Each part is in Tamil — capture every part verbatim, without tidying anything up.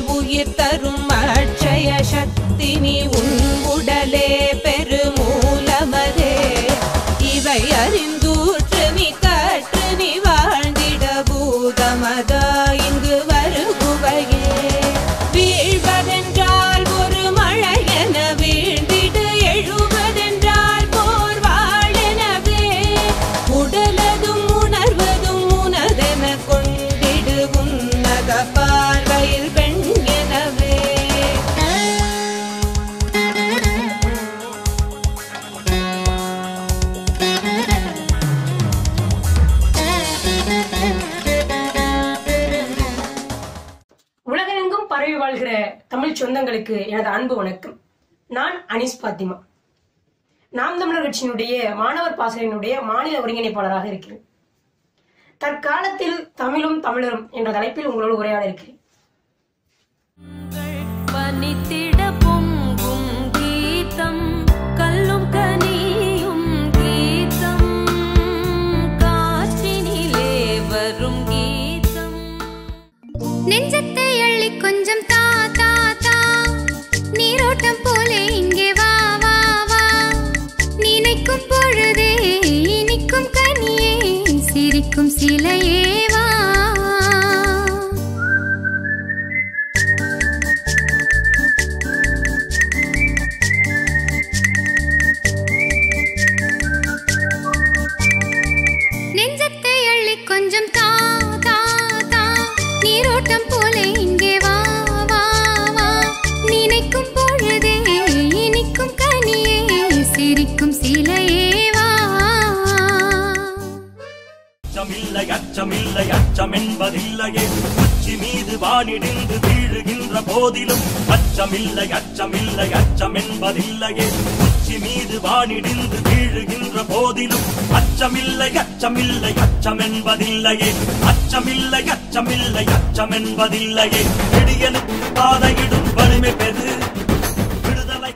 உயிர் தரும் அட்சய சக்தி நீ உன் உடலே பெருமூலமதே இவை அறிந்தூற்று நீ கற்று நீ வாழ்ந்திட பூதமதா இங்கு வருகுவையே வீழ்வதென்றால் ஒரு மழையென வீழ்ந்திடு எழுவதென்றால் போர் வாழெனவே உடலதும் உணர்வதும் உனதென கொண்டிடு உன்னத பார்வையில் பெண் எனவே உலகெங்கும் பரவி வாழ்கிற தமிழ் சொந்தங்களுக்கு எனது அன்பு வணக்கம். நான் அனீஸ் பாத்திமா. நாம் தமிழர் கட்சியினுடைய மாணவர் பாசறையினுடைய மாநில ஒருங்கிணைப்பாளராக இருக்கிறேன். தற்காலத்தில் தமிழும் தமிழரும் என்ற தலைப்பில் உங்களோடு உரையாட இருக்கிறேன். பனித்திட பொங்கும் கீதம் கல்லும் கனியும் கீதம் காற்றினிலே வரும் கீதம் நெஞ்சத்தை அள்ளி கொஞ்சம் தா தா தா நீரோட்டம் போல இங்கே வா வா வா நினைக்கும் பொழுதே இனிக்கும் கனியே சிரிக்கும் சிலையே வா நெஞ்சத்தை அள்ளி கொஞ்சம் தா தா தா நீரோட்டம் போல இங்கே வா வா வா நினைக்கும் பொழுதே இனிக்கும் கனியே சிரிக்கும் சிலையே வா அச்சமில்லை அச்சமில்லை அச்சம் என்பதில்லையே உச்சி மீது வானிடிந்து வீழுகின்ற போதிலும் அச்சமில்லை அச்சமில்லை அச்சம் என்பதில்லையே உச்சி மீது வானிடிந்து வீழுகின்ற போதிலும் அச்சமில்லை அச்சமில்லை அச்சம் என்பதில்லையே அச்சமில்லை அச்சமில்லை அச்சம் என்பதில்லையே இடியனுக்கு பாதையிடும் வலிமை பெறு விடுதலை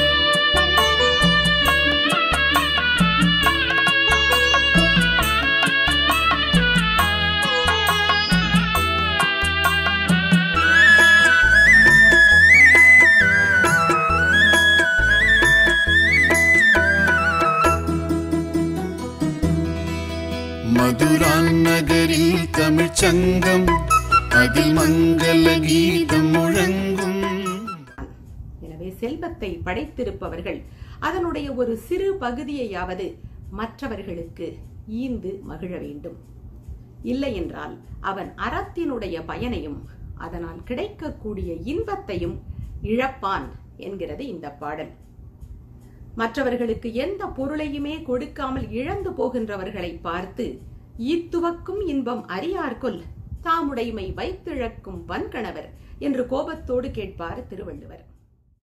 மதுரான் நகரில் தமிழ் சங்கம் அதில் மங்கள கீதம் முழங்கும். எனவே செல்வத்தை படைத்திருப்பவர்கள் அதனுடைய ஒரு சிறு பகுதியையாவது மற்றவர்களுக்கு ஈந்து மகிழ வேண்டும். இல்லை என்றால் அவன் அறத்தினுடைய பயனையும் அதனால் கிடைக்கக்கூடிய இன்பத்தையும் இழப்பான் என்கிறது இந்த பாடல். மற்றவர்களுக்கு எந்த பொருளையுமே கொடுக்காமல் இழந்து போகின்றவர்களை பார்த்து ஈத்துவக்கும் இன்பம் அறியார்கொல் தாமுடைமை வைத்திழக்கும் வன்கணவர் என்று கோபத்தோடு கேட்பார் திருவள்ளுவர்.